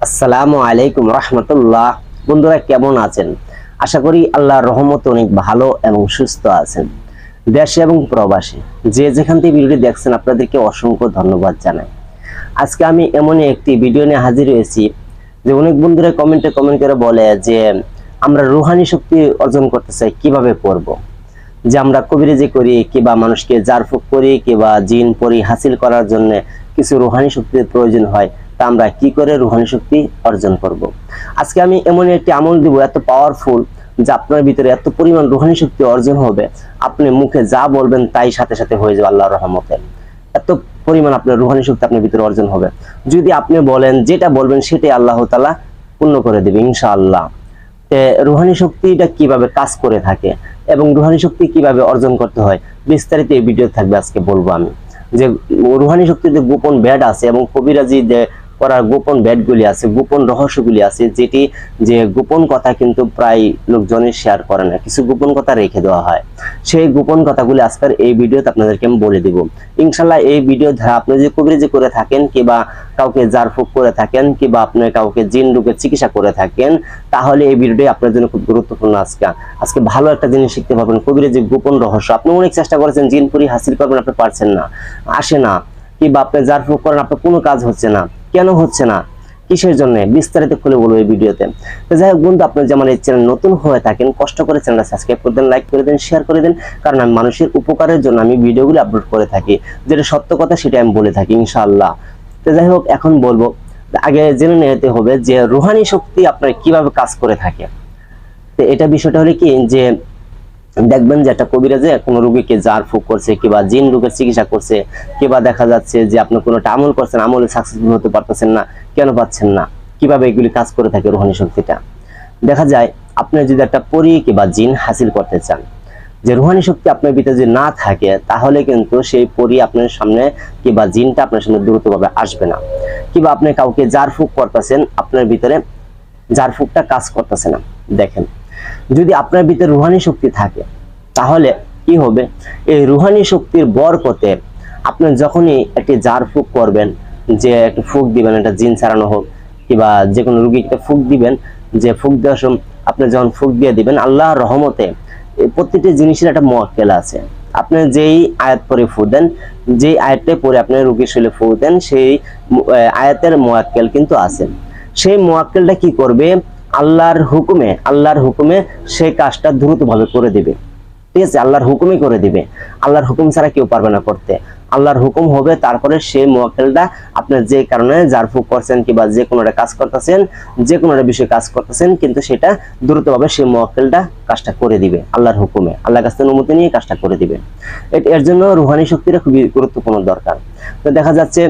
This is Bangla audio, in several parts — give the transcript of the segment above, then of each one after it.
আসসালামু আলাইকুম রহমতুল্লাহ। বন্ধুরা কেমন আছেন? আশা করি আল্লাহর রহমতে অনেক ভালো এবং সুস্থ আছেন। দেশে এবং প্রবাসে যে যেখান থেকে ভিডিওটি দেখছেন আপনাদেরকে অসংখ্য ধন্যবাদ জানাই। আজকে আমি এমনই একটি ভিডিও নিয়ে হাজির হয়েছি যে অনেক বন্ধুরা কমেন্ট করে বলে যে আমরা রুহানি শক্তি অর্জন করতে চাই, কিভাবে করব। যে আমরা কবিরাজি করি কিংবা মানুষকে জারফুক করি কিংবা জিন পরি হাসিল করার জন্য কিছু রুহানি শক্তির প্রয়োজন হয়, তা আমরা কি করে রুহানি শক্তি অর্জন করব। আজকে আমি এমন একটি আমল দিব এত পাওয়ারফুল যে আপনার ভিতরে এত পরিমাণ রুহানি শক্তি অর্জন হবে, আপনি মুখে যা বলবেন তাই সাথে সাথে হয়ে যাবে আল্লাহর রহমতে। এত পরিমাণ আপনার রুহানি শক্তি আপনার ভিতরে অর্জন হবে। যদি আপনি বলেন যেটা বলবেন সেটাই আল্লাহ তাআলা পূর্ণ করে দেবে ইনশাআল্লাহ। রুহানি শক্তিটা কিভাবে কাজ করে থাকে এবং রুহানি শক্তি কিভাবে অর্জন করতে হয় বিস্তারিত এই ভিডিও থাকবে। আজকে বলবো আমি যে রুহানি শক্তিতে গোপন ব্যাড আছে এবং কবিরাজি করার গোপন ব্যাডগুলি আছে, গোপন রহস্যগুলি আছে, যেটি যে গোপন কথা কিন্তু প্রায় লোকজনের শেয়ার করে না, কিছু গোপন কথা রেখে দেওয়া হয়। সেই গোপন কথাগুলি আজকের এই ভিডিওতে আপনাদেরকে আমি বলে দিব ইনশাল্লাহ। এই ভিডিও ধারা আপনি যে কবিরাজি করে থাকেন কিংবা কাউকে জারফুক করে থাকেন কিংবা আপনি কাউকে জিন রোগের চিকিৎসা করে থাকেন, তাহলে এই ভিডিওটি আপনার জন্য খুব গুরুত্বপূর্ণ। আজকে ভালো একটা জিনিস শিখতে পারবেন, কবিরাজি গোপন রহস্য। আপনি অনেক চেষ্টা করেছেন জিন পরি হাসিল করবেন, আপনি পারছেন না, আসে না, কিংবা আপনি জারফুক করেন আপনার কোনো কাজ হচ্ছে না, কেন হচ্ছে না, কিসের জন্য, বিস্তারিত খুলে বলবো এই ভিডিওতে। তো যাই হোক বন্ধু, আপনি যেমন এই চ্যানেল নতুন হয়ে থাকেন কষ্ট করে চ্যানেলটা সাবস্ক্রাইব করে দেন, লাইক করে দেন, শেয়ার করে দেন, কারণ আমি মানুষের উপকারের জন্য আমি ভিডিওগুলো আপলোড করে থাকি, যেটা সত্য কথা সেটা আমি বলে থাকি ইনশাআল্লাহ। তো যাই হোক এখন বলবো, আগে জেনে নিতে হবে যে রুহানি শক্তি আপনার কিভাবে কাজ করে থাকে। তো এটা বিষয়টা হলো কি, যে দেখবেন যে একটা কবিরাজে কোনো রোগীকে জারফুক করছে কিংবা জিন রোগের চিকিৎসা করছে, কিংবা দেখা যাচ্ছে যে আপনি কোনো আমল করছেন, আমলে সাকসেসফুল হতে পারতেছেন না, কেন পাচ্ছেন না, কিভাবে এগুলি কাজ করে থাকে রুহানি শক্তিটা। দেখা যায় আপনি যদি একটা পরী কিংবা জিন হাসিল করতে চান, যে রুহানি শক্তি আপনার ভিতরে যদি না থাকে তাহলে কিন্তু সেই পরী আপনার সামনে কিংবা জিনটা আপনার সামনে দ্রুতভাবে আসবে না। কিংবা আপনি কাউকে জারফুক করতেছেন, আপনার ভিতরে জারফুকটা কাজ করতেছে না। দেখেন, যদি আপনার ভিতরে রুহানি শক্তি থাকে তাহলে কি হবে, এই রুহানি শক্তির বরকতে আপনি যখনই একটি জারফুক করবেন, যে একটা ফুক দিবেন, একটা জিন ছাড়ানো হোক কিংবা যে কোনো রোগীকে ফুক দিবেন, যে ফুক দেওয়ার সময় আপনি যখন ফুক দিয়ে দিবেন, আল্লাহর রহমতে প্রত্যেকটি জিনিসের একটা মুয়াক্কেল আছে। আপনি যেই আয়াত পরে ফু দেন, যেই আয়াতটা পরে আপনি রোগীর শরীরে ফু দেন, সেই আয়াতের মুয়াক্কেল কিন্তু আছে। সেই মুয়াক্কেলটা কি করবে, আল্লাহর হুকুমে সেই কাজটা দ্রুতভাবে করে দিবে। ঠিক আছে, আল্লাহর হুকুমই করে দিবে, আল্লাহর হুকুম ছাড়া কেউ পারবে না করতে। আল্লাহর হুকুম হবে, তারপরে সেই মুয়াক্কেলটা আপনার যে কারণে জারফুক করছেন কিংবা যে কোনো একটা কাজ করতেছেন, যে কোনো একটা বিষয়ে কাজ করতেছেন, কিন্তু সেটা দ্রুতভাবে সেই মুয়াক্কেলটা কাজটা করে দিবে আল্লাহর হুকুমে, আল্লাহর কাছ থেকে অনুমতি নিয়ে কাজটা করে দিবে। এর জন্য রুহানি শক্তিটা খুবই গুরুত্বপূর্ণ দরকার। তো দেখা যাচ্ছে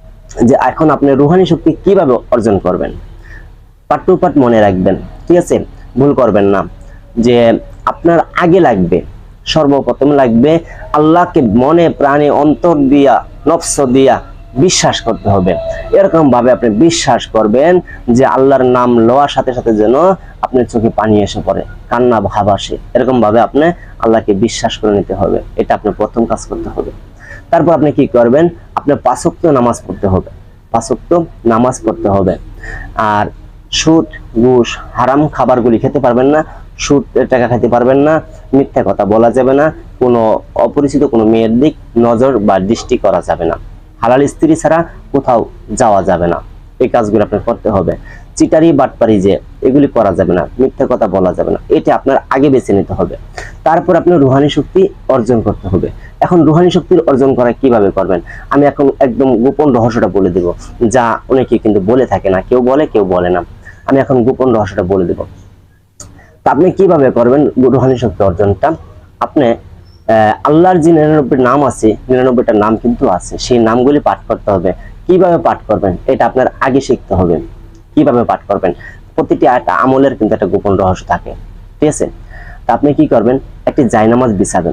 যে এখন আপনি রুহানি শক্তি কিভাবে অর্জন করবেন, পার্ট টু পার্ট মনে রাখবেন, ঠিক আছে, ভুল করবেন না। যে আপনার আগে লাগবে, সর্বপ্রথম লাগবে আল্লাহকে মনে প্রাণে অন্তর দিয়া নফস দিয়া বিশ্বাস করতে হবে। এরকম ভাবে আপনি বিশ্বাস করবেন যে আল্লাহর নাম লওয়ার সাথে সাথে যেন আপনার চোখে পানি এসে পড়ে, কান্না ভাব আসে, এরকম ভাবে আপনি আল্লাহকে বিশ্বাস করে নিতে হবে। এটা আপনার প্রথম কাজ করতে হবে। তারপর আপনি কি করবেন, আপনার 5 ওয়াক্ত নামাজ পড়তে হবে, 5 ওয়াক্ত নামাজ পড়তে হবে। আর সুদ ঘুষ হারাম খাবারগুলি খেতে পারবেন না, সুদ টাকা খেতে পারবেন না, মিথ্যা কথা বলা যাবে না, কোনো অপরিচিত কোনো মেয়ের দিক নজর বা দৃষ্টি করা যাবে না, হালাল স্ত্রী ছাড়া কোথাও যাওয়া যাবে না। এই কাজগুলো আপনার করতে হবে। চিটারি বাটপারি যে এগুলি করা যাবে না, মিথ্যা কথা বলা যাবে না, এটা আপনার আগে বেছে নিতে হবে। তারপর আপনার রুহানি শক্তি অর্জন করতে হবে। এখন রুহানি শক্তির অর্জন করা কিভাবে করবেন, আমি এখন একদম গোপন রহস্যটা বলে দেব, যা অনেকে কিন্তু বলে থাকে না, কেউ বলে কেউ বলে না। আমি এখন গোপন রহস্যটা বলে দেব। তা আপনি কিভাবে করবেন রুহানি শক্তি অর্জনটা। আপনি আল্লাহর যে 99 নাম আছে, 99টা নাম কিন্তু আছে, সেই নামগুলি পাঠ করতে হবে। কিভাবে পাঠ করবেন এটা আপনার আগে শিখতে হবে। কিভাবে পাঠ করবেন, প্রতিটি আমলের কিন্তু একটা গোপন রহস্য থাকে, ঠিক আছে। তা আপনি কি করবেন, একটি জায়নামাজ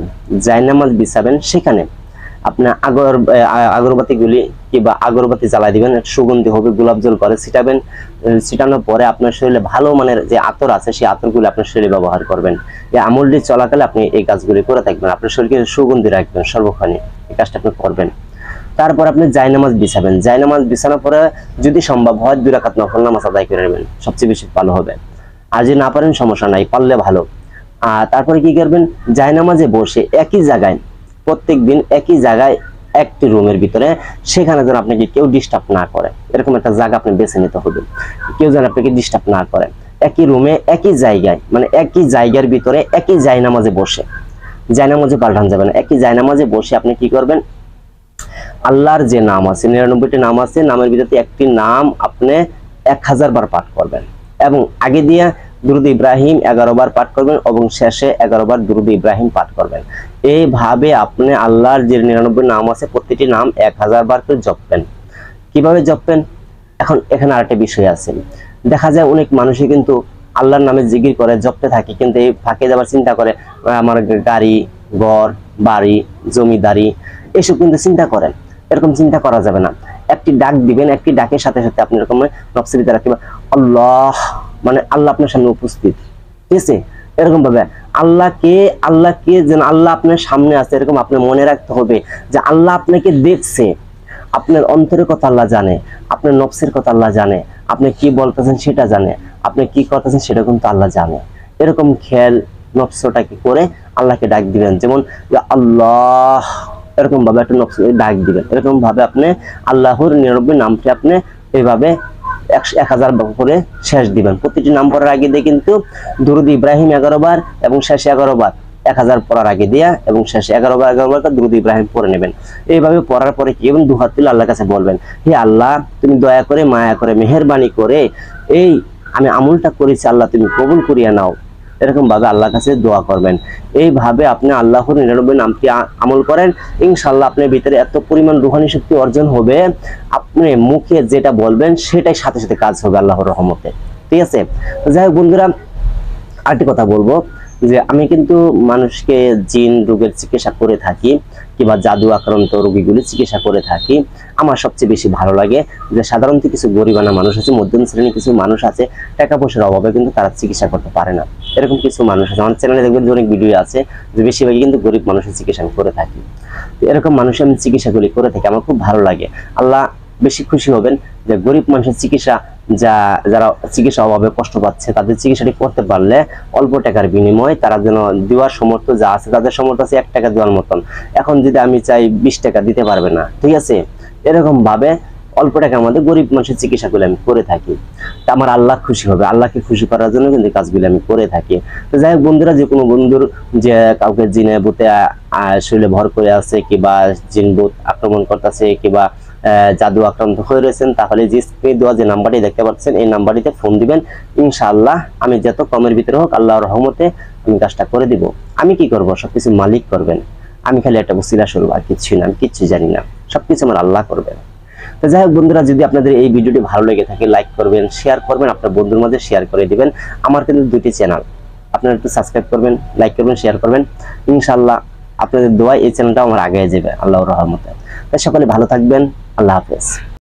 বিছাবেন, সেখানে আপনার আগরবাতিগুলি কিংবা আগরবাতি জ্বালাই দিবেন, সুগন্ধি হবে, গোলাপ জল করে ছিটাবেন। ছিটানোর পরে আপনার শরীরে ভালো মানের যে আতর আছে সেই আতরগুলি আপনার শরীরে ব্যবহার করবেন। এই আমলটি চলাকালে আপনি এই কাজগুলি করে থাকবেন, আপনার শরীরকে সুগন্ধি রাখবেন সর্বক্ষণে, এই কাজটা আপনি করবেন। তারপর আপনি জায়নামাজ বিছাবেন। জায়নামাজ বিছানোর পরে যদি সম্ভব হয় 2 রাকাত নফল নামাজ আদায় করে নেবেন, সবচেয়ে বেশি ভালো হবে। আর যদি না পারেন সমস্যা নাই, পারলে ভালো। আর তারপরে কি করবেন, জায়নামাজে বসে একই জায়গায় প্রত্যেকদিন একই জায়গায় একটি রুমের ভিতরে, সেখানে যেন আপনাকে কেউ ডিস্টার্ব না করে, এরকম একটা জায়গা আপনি বেছে নিতে হবে। কেউ যেন আপনাকে ডিস্টার্ব না করে, একই রুমে একই জায়গায়, মানে একই জায়গার ভিতরে একই জায়নামাজে বসে, জায়নামাজে পাল্টান যাবে না, একই জায়নামাজে বসে আপনি কি করবেন, আল্লাহর যে নাম আছে 99টি নাম আছে, নামের ভিতরে একটি নাম আপনি 1000 বার পাঠ করবেন এবং আগে দিয়ে দুরূদ ইব্রাহিম 11 বার পাঠ করবেন এবং শেষে 11 বার দুরূদ ইব্রাহিম পাঠ করবেন। এইভাবে আপনি আল্লাহর যে 99 নাম আছে প্রতিটি নাম 1000 বার করে জপবেন। কিভাবে জপবেন, এখন এখানে আরেকটা বিষয় আছে। দেখা যায় অনেক মানুষই কিন্তু আল্লাহর নামে জিকির করে, জপতে থাকে, কিন্তু এই ফাঁকে যাবার চিন্তা করে আমার গাড়ি, ঘর, বাড়ি, জমিদারি এসব কিন্তু চিন্তা করেন। এরকম চিন্তা করা যাবে না। একটি ডাক দিবেন, একটি ডাকের সাথে সাথে আপনি এরকম নফসের ভিতরে রাখবেন আল্লাহ, মানে আল্লাহ আপনার সামনে উপস্থিত, ঠিক আছে? এরকম ভাবে আল্লাহকে যেন আল্লাহ আপনার সামনে আছে এরকম আপনি মনে রাখতে হবে যে আল্লাহ আপনাকে দেখছে, আপনার অন্তরের কথা আল্লাহ জানে, আপনার নফসের কথা আল্লাহ জানে, আপনি কি বলতেছেন সেটা জানে, আপনি কি করতেছেন সেটা কিন্তু আল্লাহ জানে। এরকম খেয়াল নফসটাকে করে আল্লাহকে ডাক দিবেন, যেমন আল্লাহ, এরকম ভাবে একটা নফস ডাক দিবেন। এরকম ভাবে আপনি আল্লাহর 99 নামটি আপনি এইভাবে 1000 করে শেষ দিবেন। প্রতিটি নাম পড়ার আগে দিয়ে কিন্তু দুরূদ ইব্রাহিম 11 বার এবং শেষে 11 বার, 1000 পড়ার আগে দিয়া এবং শেষে 11 বার দুরূদ ইব্রাহিম পড়ে নেবেন। এইভাবে পড়ার পরে কি এবং দুহাত তুলে আল্লাহর কাছে বলবেন, হে আল্লাহ, তুমি দয়া করে মায়া করে মেহেরবানি করে এই আমি আমলটা করেছি আল্লাহ তুমি কবুল করিয়া নাও। এরকম ভাবে আল্লাহর কাছে দোয়া করবেন। এইভাবে আপনি আল্লাহর 99 নামটি আমল করেন, ইনশাআল্লাহ আপনার ভিতরে এত পরিমাণ রূহানি শক্তি অর্জন হবে, আপনি মুখে যেটা বলবেন সেটাই সাথে সাথে কাজ হবে আল্লাহর রহমতে, ঠিক আছে? যাই হোক বন্ধুরা, আরেকটি কথা বলবো যে আমি কিন্তু মানুষকে জিন রোগের চিকিৎসা করে থাকি কিংবা জাদু আক্রান্ত রোগীগুলি চিকিৎসা করে থাকি। আমার সবচেয়ে বেশি ভালো লাগে যে সাধারণত কিছু গরিবানা মানুষ আছে, মধ্যম শ্রেণীর কিছু মানুষ আছে, টাকা পয়সার অভাবে কিন্তু তারা চিকিৎসা করতে পারে না। এরকম কিছু মানুষ আছে, আমার চ্যানেলে দেখবেন যে অনেক ভিডিও আছে যে বেশিরভাগই কিন্তু গরিব মানুষের চিকিৎসা করে থাকি। এরকম মানুষের আমি চিকিৎসাগুলি করে থাকি, আমার খুব ভালো লাগে। আল্লাহ বেশি খুশি হবেন যে গরিব মানুষের চিকিৎসা, যারা চিকিৎসা অভাবে কষ্ট পাচ্ছে তাদের চিকিৎসাটি করতে পারলে অল্প টাকার বিনিময়ে তারা যেন দেওয়ার সমর্থ যা আছে, তাদের সমর্থ আছে 1 টাকা দেওয়ার মতন, এখন যদি আমি চাই 20 টাকা দিতে পারবে না, ঠিক আছে? এরকম ভাবে অল্প টাকার মধ্যে গরিব মানুষের চিকিৎসাগুলো আমি করে থাকি। তা আমার আল্লাহ খুশি হবে, আল্লাহকে খুশি করার জন্য কিন্তু কাজগুলো আমি করে থাকি। তো যাই হোক বন্ধুরা, যে কোনো বন্ধুর যে কাউকে জিনে ভূতে শরীরে ভর করে আছে কিংবা জিন ভূত আক্রমণ করতেছে কিংবা জাদু আক্রান্ত হয়ে রয়েছেন, তাহলে যে স্ক্রিনে দেওয়া যে নাম্বারটি দেখতে পাচ্ছেন এই নাম্বারটিতে ফোন দিবেন। ইনশাআল্লাহ আমি যত কমের ভিতরে হোক আল্লাহর রহমতে আমি কাজটা করে দিব। আমি কি করব, সবকিছু মালিক করবেন, আমি খালি একটা বসিলা শুরু, আর কিছু না, আমি কিচ্ছু জানি না, সবকিছু আমার আল্লাহ করবেন। তো যাই হোক বন্ধুরা, যদি আপনাদের এই ভিডিওটি ভালো লেগে থাকে লাইক করবেন, শেয়ার করবেন, আপনার বন্ধুর মধ্যে শেয়ার করে দিবেন। আমার কিন্তু 2টি চ্যানেল, আপনারা একটু সাবস্ক্রাইব করবেন, লাইক করবেন, শেয়ার করবেন। ইনশাআল্লাহ আপনাদের দোয়ায় এই চ্যানেলটা আমার আগে যাবে আল্লাহর রহমতে। তাই সকলে ভালো থাকবেন, আল্লাহ হাফেজ।